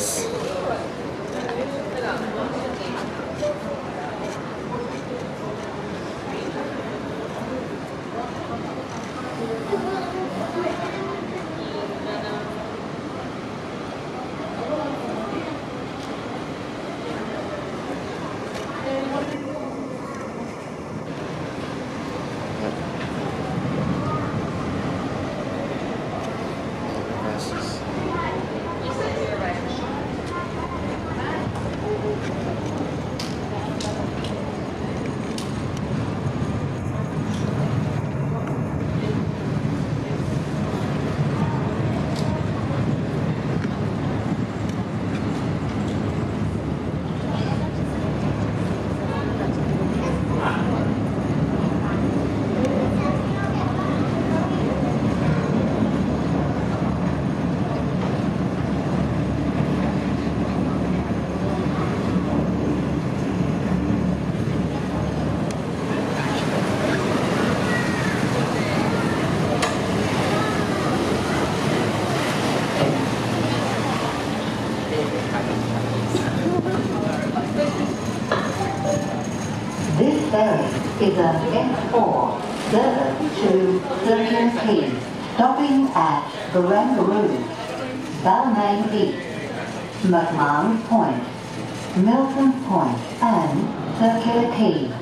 Yes. This ferry is an F4 service to Circular Quay, stopping at Barangaroo, Balmain Beach, McMahon Point, Milton Point and Circular Quay.